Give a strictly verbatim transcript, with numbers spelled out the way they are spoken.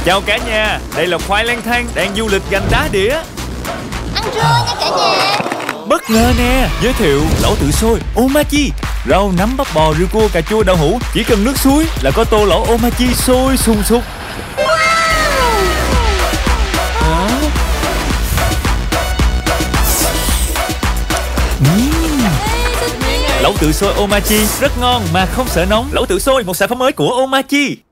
Chào cả nhà, đây là Khoai Lang Thang đang du lịch gành đá đĩa. Ăn trưa nha cả nhà. Bất ngờ nè, giới thiệu lẩu tự sôi Omachi. Rau nấm bắp bò riêu cua cà chua đậu hũ, chỉ cần nước suối là có tô lẩu Omachi sôi sùng sục. Hả? Uhm. Lẩu tự sôi Omachi rất ngon mà không sợ nóng. Lẩu tự sôi, một sản phẩm mới của Omachi.